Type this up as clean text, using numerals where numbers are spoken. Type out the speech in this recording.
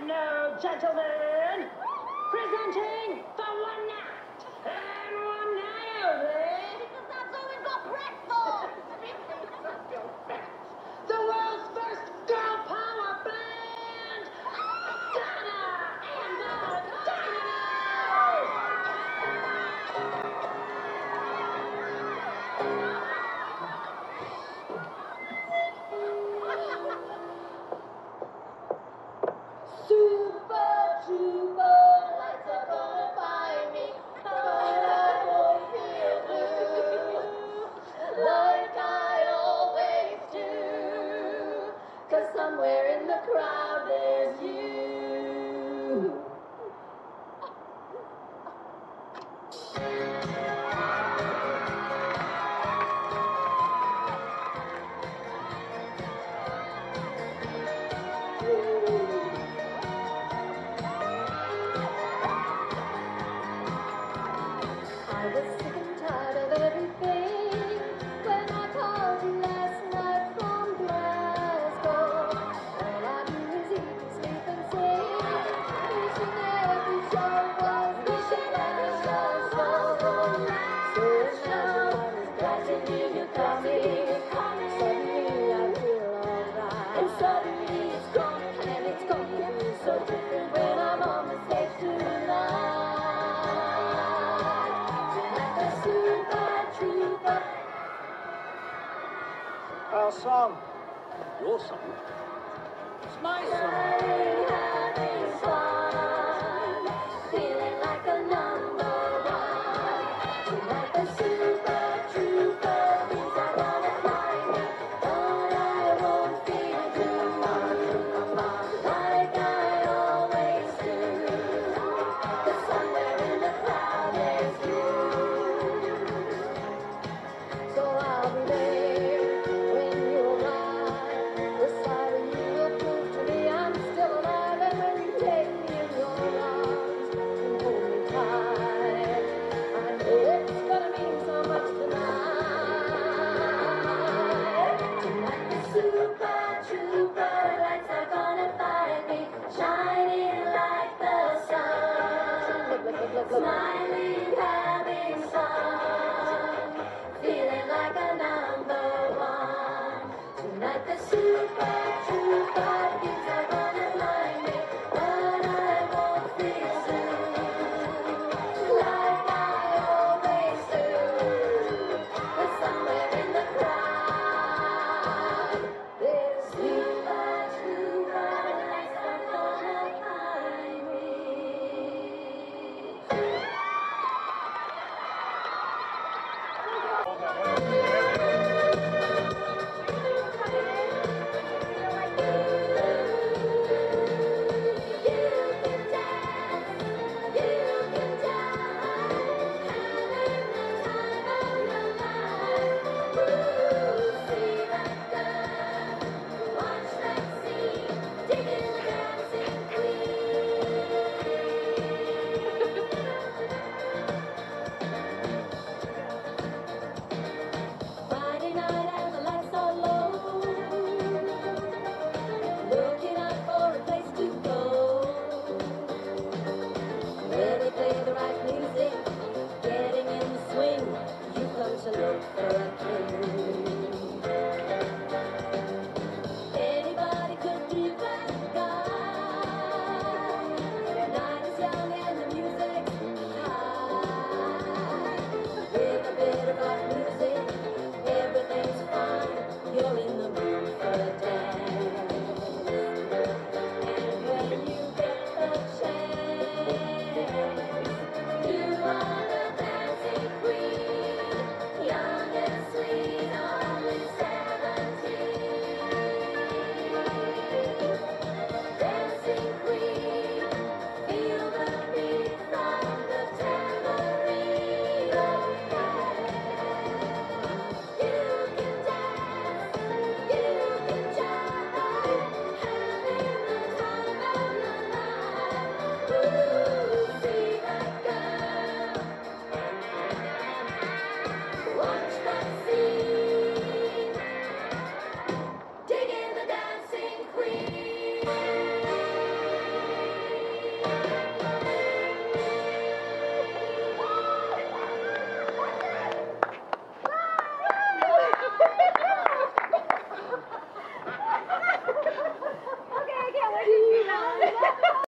now, gentlemen, presenting for one night and one night only. Because that's all we've got breath for. The world's first girl power band, Donna and the Dynamos. Super duper lights are gonna find me, but I won't feel blue like I always do. 'Cause somewhere in the crowd there's you. I was sick and tired of everything when I called you last night from Glasgow. All I do is eat and sleep and sing. Wishing every show was wishing every show was alright. So now I was glad to hear you coming. Suddenly I feel alright. And suddenly it's gone and it's going to be so different when I'm on the stage tonight. Our song. Your song? It's my song. Having fun, feeling like a number one. Tonight the super trooper thinks I'm gonna find me, but I won't feel blue like I always do. 'Cause somewhere in the crowd there's you. So I'll be there when you arrive. The sight of you will prove to me I'm still alive. And when you take me in your arms and hold me tight, I know it's gonna mean so much tonight. Tonight the super trooper lights are gonna find me, shining like the sun, smiling